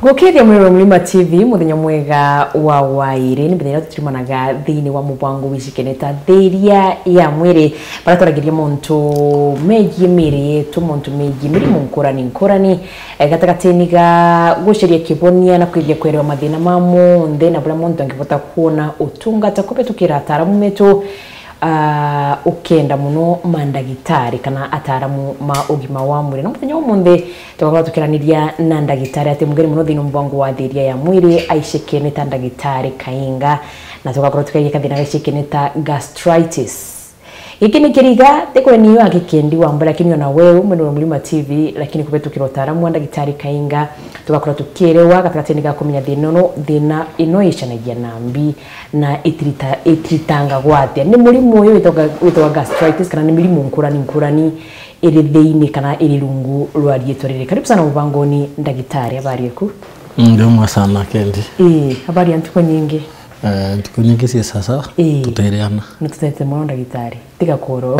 Gukithia Mlima TV muthenya mwega wa waire ni bethera tutimanaga thiini wa mubango wicikeneta thiria ya mwiri baratoragiria muntu megie miri tu muntu megie miri munkurani gatagatini ga guceria kibonia na kwithia kwerewa mathina mamu ndena bula muntu angivota kuona utungata kupetukira ataramu metu ukenda muno mandagitari kana ataramu ma ugima wa mwiri na muthenya umuthi tukakora tukiraniria na ndagitari ati mugeri muno thino mbango wa thiria ya mwiri aicekene ta ndagitari Kainga na tukakora tukagiye kathina gaicekene ta gastritis ikini kiriga tekwe niyo akikendi wa mbara kinyo na wewe mweno Mlima TV lakini kupetukira utaramu wa ndagitari Kainga tukakora tukirewa gatagatini ga kumenya thina ino icanagia nambi na itritanga gwate ni murimu uyu witwa gastritis kana ni mirimu nkurani iri thiini kana iri rungu rwa rietorere. Karibu sana mubangoni ndagitari, habari yako? Ndio mwa sana Kendi. Habari yantuko nyingi. Tuko nyingi si sasa tutereana. Nitutete mwa ndagitari. Tiga koro.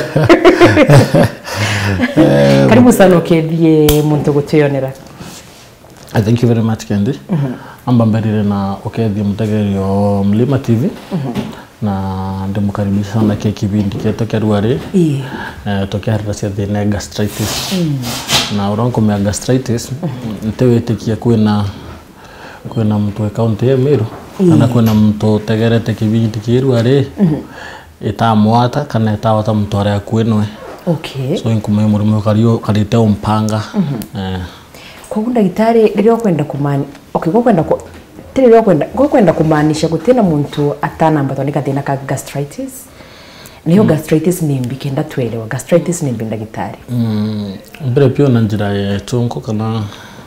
Karibu sana ukethie muntu gutuyonera. Thank you very much Kendi. Amba mberire na ukethie mutegerio Mlima TV. Na ndemukaribisha sana kwa kipindi chetu kia Ruare. Tokea harasa thina gastritis. Na urongo mea gastritis ntewetikia kwina mtu account ya Meru kana kwina mtu tegerete kipindi kia Ruare itamwata kana itawata mtu aria kwinwe. Okay. So inkume murimu karite umpanga. Kwa ndagitari ryo kwenda kumani. Okay, kwenda kumaanisha gutena muntu atanambatwa ni kathina ka gastritis. Niyo gastritis ni mbikenda twelewa gastritis ni ndagitari. Mbere pio na njira ya chonko kana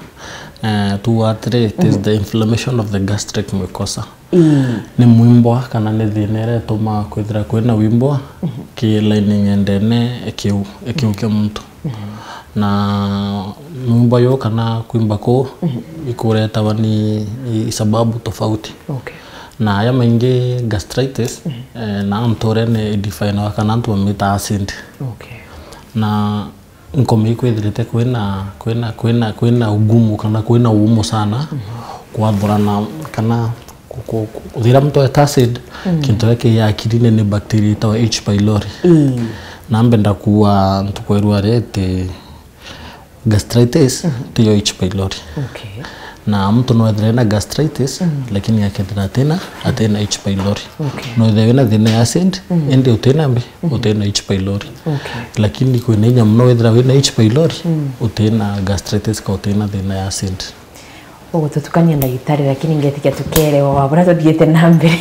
it is the inflammation of the gastric mucosa. Ni mwimbwa kana ni thina tuma kwithira kwina wimbwa ki lining endene ekiuke muntu. Na mwimbwa yo kana kuimba ko ikureta ni sababu tofauti. Okay. Na haya mengi gastritis na antore ne define wakana antu wamita acid. Okay. Na nkomi kwithirite kwina ugumu kana kwina umu sana kwa dhurana kana kuthira mtu eta acid kintu yake ya akirine ni bacteria itawa H pylori. Na mbenda kuwa ntukwerwa te gastritis tiyo H pylori. Okay. Na mtu no ethirena gastritis lakini akendera atena H pylori. Okay. No ethirena thina acid ende utena H pylori. Okay. Lakini kwina nya mno ethira wina H pylori utena gastritis ka utena thina acid. Ogo tutukania ndagitari lakini ngetikia tukerewa wabura tuthiete na mbere.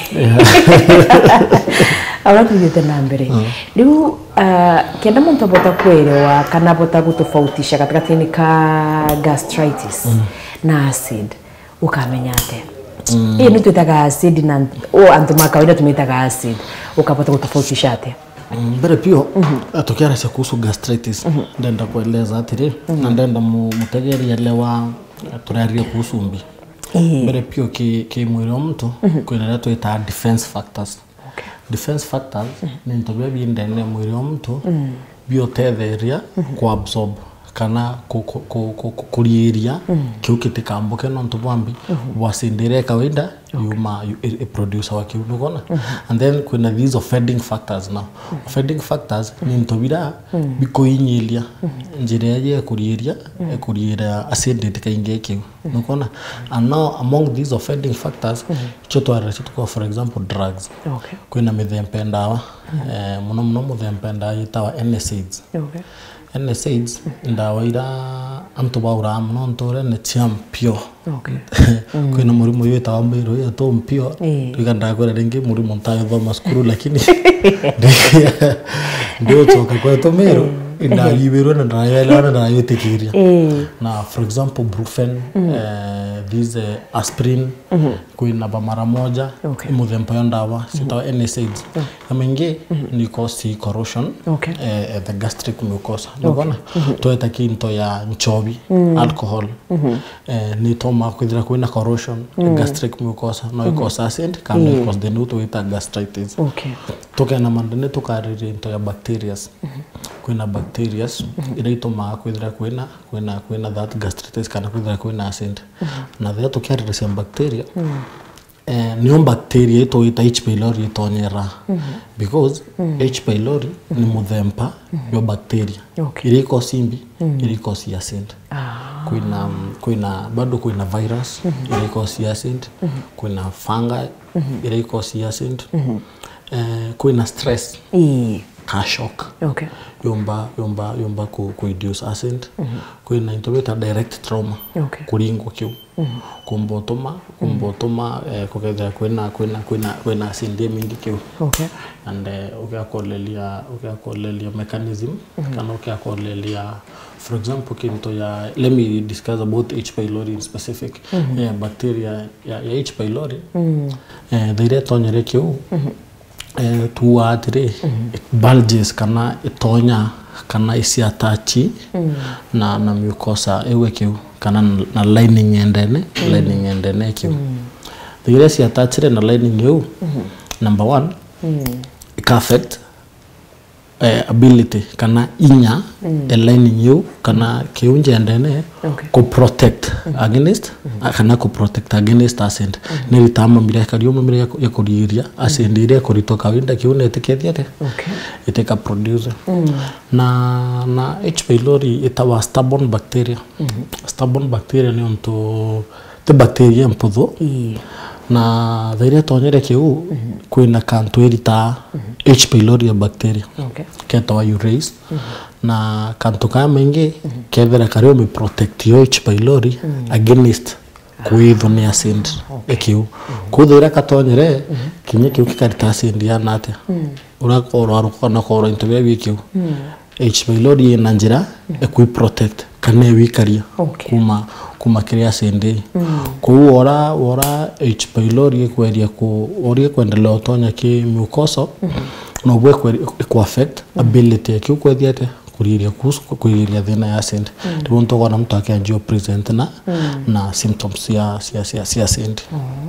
Abura tuthiete na mbere. Riu kenda muntu abota kwerewa kana abota gutofautisha gatagatini ka gastritis na acid ukamenya ate. Ni twitaga acid na antu makawaida tumitaga acid ukapata gutofautisha ate. Mbere pio atokiara cia kuhusu gastritis ndenda kueleza atiri na ndenda mutegeri elewa turaria kuhusu mbi. Mbere pio ki mwiri wa mtu kwina tuita defense factors. Okay. Defense factors ni ntobia bindene mwiri wa mtu biotetheria ku absorb kana kurieria kiukite kamboke no ntobambi wasindire kawaida yuma producer wa kiunugona. And then kuna these offending factors now. Offending factors ni ntobira bikoinyilia njira ya kuriera acid kainge kiu nukona. And now among these offending factors choto arachituko for example drugs. Okay. Kuna mithempe ndawa muno muthempe ndawa itawa NSAIDs. Okay. NSAIDs ndawa ira antu baura mno ntore ne champio. Okay. Kuna murimu yoita wambiro ya to mpio tukanda kwa rengi murimu ntayo thoma skuru lakini ndio toka kwa to mero ina yibero na ndayela na yotikiria. Na for example brufen these aspirin kuina ba mara moja muthempa ndawa sitawa NSAIDs.Amengi ni cause corrosion the gastric mucosa. Nobona toeta kinto ya nchobi alcohol ni toma kwithira kuina corrosion gastric mucosa no cause acid kana cause the nuto ita gastritis. Okay. Toka na mandane tokarire into ya bacteria. Kuina bacteria ira ituma kwithira kwina that gastritis kana kwithira kwina acid na thia tukiarĩrĩcia bacteria niyo bacteria ito ita H pylori itonyera because H pylori ni muthemba yo bacteria iriko simbi iriko si acid bado kwina virus iriko si acid kwina fungi iriko si acid kwina stress ka shock yomba ku induce acid kwina intubita direct trauma kuringwa kiu kumbotoma kugethera kwina acid mingi kiu and ukiakolelia mechanism kana ukiakolelia for example kinto ya let me discuss about H pylori in specific bacteria ya H pylori they tonyere kiu tuatire bulges kana itonya kana isi atachi na mucosa ewe kiu kana na lining endene kiu the isi atachire na lining you number 1 it affect ability kana inya lining you kana kiunje endene ko protect against kana ko protect against acid ni bitama mire karioma mire yakuriria acid ire kuritoka winda kiune etikethiate iteka produce na H pylori itawa stubborn bacteria ni onto the bacteria mputhu na thaire tonyere kiu kwina kantu irita H pylori bacteria ketawa urease na kantu kama mengi kethera kario mi protect H pylori against kwithu ni acid ekiu kuthira katonyere kinye kiu kikarita acid ya nate urakoro arukona koro intobya bikiu H pylori na njira ekwi protect kana wikaria kuma kiria acid ku ora H pylori kweria ku orie kwendelea utonya ki mucosa no bwe ku affect ability ki kwethiate kuriria thina ya acid tibunto gona mtu akanjio present na symptoms ya acid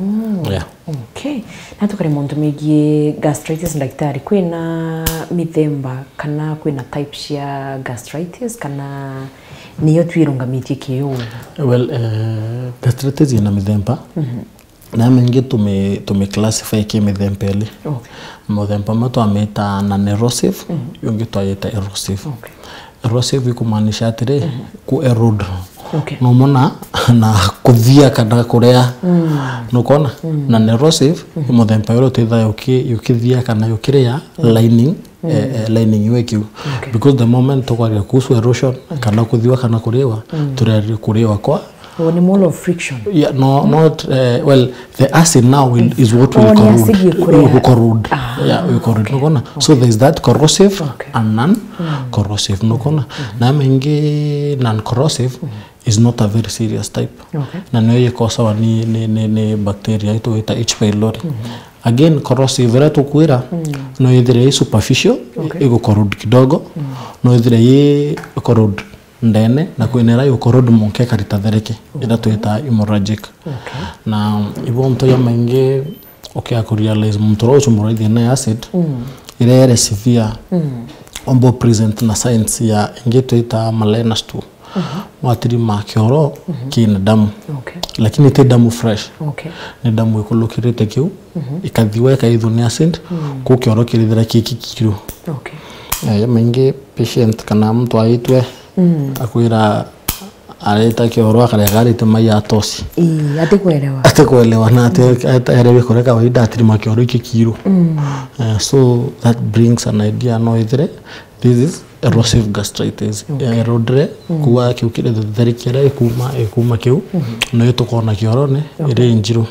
na tukare muntu megie gastritis daktari kwina mithemba kana kwina types ya gastritis kana niyo twirungamitie kiyo gastritis ina mithemba na mengi tume classify ki mithemba ile muthemba mato ameta na erosive yongi twayeta erosive erosive kumaanisha atire ku erode no mona na kuthia kana kurea no kona na erosive muthemba yoro tetha yukithia kana yukirea lining wekiu because the moment tukwaria kuhusu erosion kana kuthiwa kana kurewa turari kurewa kwa ni more of friction not well the acid now is what we corrode we corrode no kona so there is that corrosive and non corrosive no kona na mengi non corrosive is not a very serious type na noye kosa ni bacteria ito ita H pylori again corrosive reto kuira no idire superficial ego corrode kidogo no idire corrode ndene na kuenera yo corrode monke karita thereke ira tuita hemorrhagic na ibonto ya mange akurealize mtoro chumuraidi na acid ire severe ombo present na science ya ingeto ita malenas tu watiri makioro kina damu lakini te damu fresh ni damu ekolokirete kiu ikathiwa kaithu ni acid ku kioro kirithira kikikiro ya mengi patient kana mtu aitwe akwira areta kioro akaregarite maya tosi atekuelewa na aterewe koreka waida atiri makioro kikiro so that brings an idea no ithire this is erosive gastritis erodre kuwa kiukire therikira ekuma kiu no yetokona kiorone ire injiru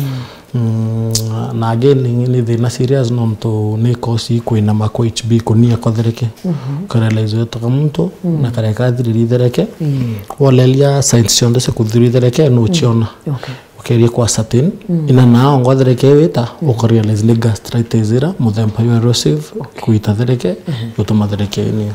na again ni thina serious no mtu ni kosi kwina mako HB kunia kothereke karelezo yotoka mtu na kareka thirithereke wolelia science cionde se kuthithereke no chiona ukeria kwa certain ina nao ngothereke wita ukorealize ni gastritis ira muthemba yo erosive kuitathereke yotomathereke ni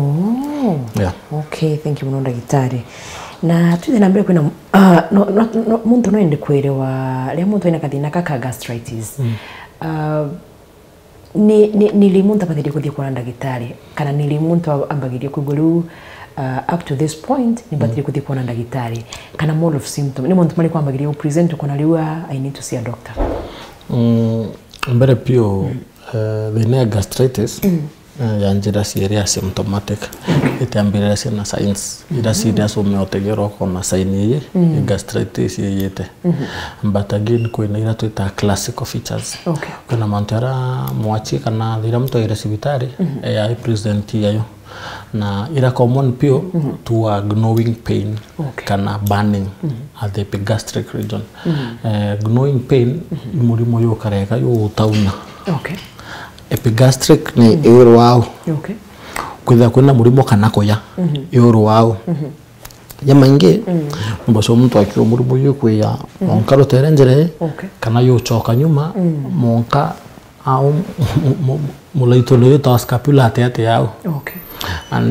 okay thank you muno daktari na tuze na mbele kwina muntu no ende kwerewa ria muntu ina kathina kaka gastritis ni limuntu abathiri kuthii kuona ndagitari kana ni limuntu ambagirie kuguru up to this point ni bathiri kuthii kuona ndagitari kana more of symptom ni muntu mali kwambagirie ku present kuna liwa I need to see a doctor mbere pio the gastritis ya njira ciria symptomatic itambirira na signs ira serious umeotegero kona sign iyi gastritis yete but again kwina ira tuita classical features kuna mantara mwachi kana thira mtu ira sibitari ya present yayo na ira common pio to a gnawing pain kana burning at the epigastric region gnawing pain murimo yo kareka yo tauna epigastric ni euro wao kwina murimo kana koya euro wao yamange mbaso mtu akiwa murimo yo kweya monka roterenjere kana yo choka nyuma monka au mulaito lo to scapula ate yao and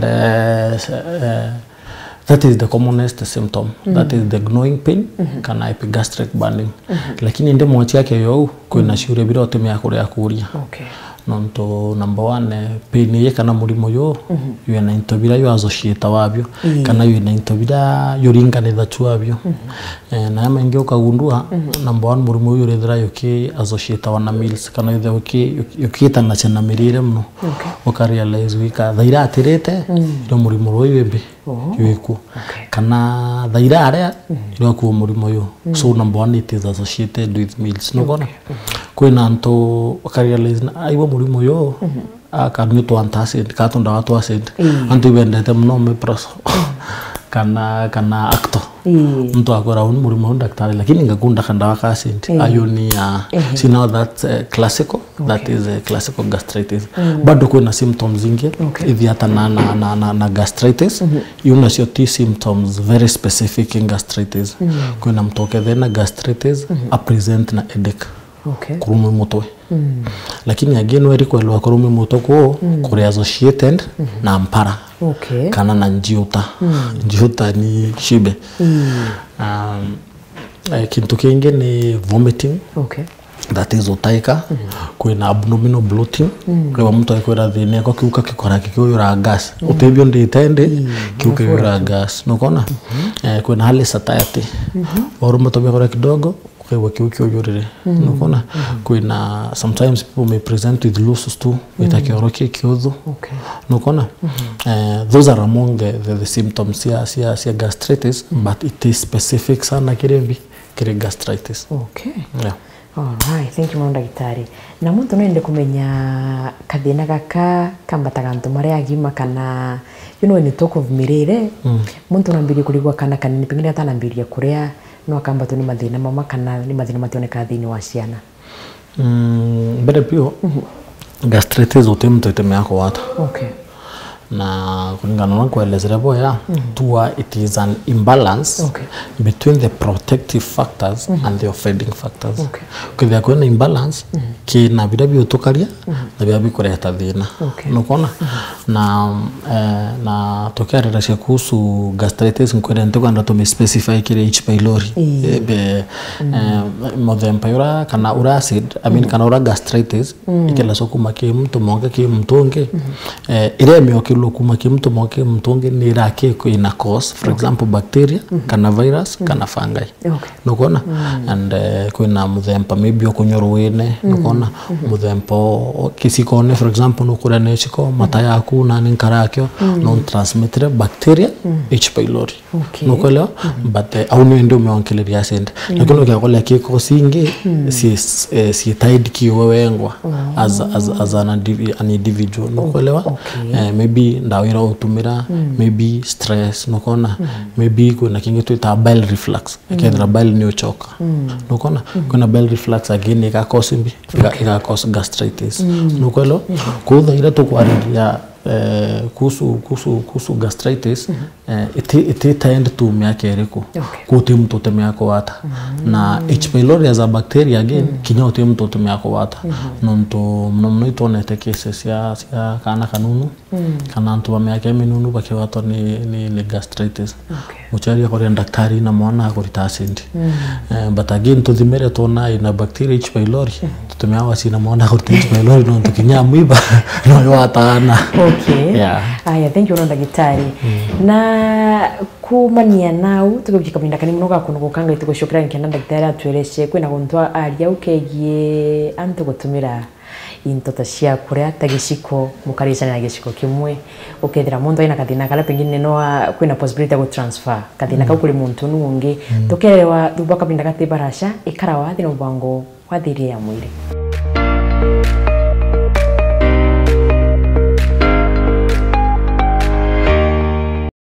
that is the commonest symptom that is the gnawing pain kana epigastric burning lakini ndio mwachi yake yo kwina shure biro temya kuria kuria nonto number 1 pain ye kana murimo yo yo na intobira yo associate wabyo kana yo na intobira yo ringanitha chuabyo na yamengi ukagundua number 1 murimo yo rethira yo ki associate wana meals kana yo ki tana chena mirire mno ukarealize wika thaira atirete yo murimo royo yembe yoiku kana thaira aria yo ku murimo yo so number 1 it is associated with meals no gona kwina nto ukarealize aibo murimo yo akanu to antacid katonda watu acid antu bendete mno me proso kana acto mtu akora murimo daktari lakini ngakunda kanda waka acid ayoni sina that classical that is a classical gastritis bado kuna symptoms zingi hivi hata na gastritis yuna sio t symptoms very specific in gastritis kuna mtoke thena gastritis a present na headache kurumwe mutwe lakini again weri kwelwa kurumwe mutwe ko kuri associated na mpara kana na njiuta ni shibe kintu kingi ni vomiting that is utaika kwina abdominal bloating kwa mtu akwera thine ko kiuka kikora kikuyura gas utebyo nditende kiuka yura gas nokona kwina hali satiety orumo tobekora kidogo kwa kiuka yurire nokona kwina sometimes people may present with loose stool itakioroke kiodho nokona those are among the symptoms ya gastritis but it is specific sana kire gastritis yeah. Alright, thank you ndagitari. Na muntu nende kumenya kathina gaka kambataga antu maria agima kana ni talk of mirire muntu nambirie kurigwa kana kanini pengine hata nambirie kuria no akambatu ni mathina mama kana ni mathina mationeka thini wa ciana mbere pio gastritis utemto iteme yako wata na kulingana na kuelezea boya tua it is an imbalance between the protective factors and the offending factors kwa kuna imbalance kina bidabi utokaria na bidabi kuleta thina nokona na tokea relation kuhusu gastritis nkwenda kwenda to specify kile H pylori modempayura kana ura acid kana ura gastritis ikela sokuma ke mtu monge ke mtonge ile mioki kuma kimtu moke mtonge ni rake ko ina cause for example bacteria kana virus kana fungi nokona and kuna muthempa maybe okunyorwene nokona muthempa kisikone for example nokura nechiko mata yaku na ninkarakyo non transmitted bacteria H pylori nokolewa but au ndio umeongelea acid lakini ukiakola kiko singe si tied kiwewengwa as an individual nokolewa maybe ndawira utumira maybe stress nokona maybe kuna kingi tuita bile reflux ikendra bile ni uchoka nokona kuna bile reflux again ika cause gastritis nokolo kudha ila to kwaria kuhusu gastritis iti tend to miaka eriku Okay. kuti mtu temiako wata na H pylori as a bacteria again kinyo ti mtu temiako wata nonto mno itonete cases ya kana kanunu kana ntu miaka minunu bakiwato ni gastritis muchari akore daktari na mwana akorita acid but again to thimere tona ina bacteria H pylori tumeawa sina mwana akorita H pylori nonto kinyamuiba no watana. Okay. Yeah. Aya, thank you ndagitari. Na kumania nau tukubika mindakani muno gakuno gukanga itugushukira nkenda ndagitari atwereshe kwina guntwa aria ukegie antu gutumira intota cia kuria tagishiko mukarishana na gishiko kimwe ukethira mundu aina kathina kala pengine no kwina possibility go transfer kathina ka kuri muntu nungi tukerewa thubaka mindakati barasha ikara wa thino bango wa thiria ya mwiri.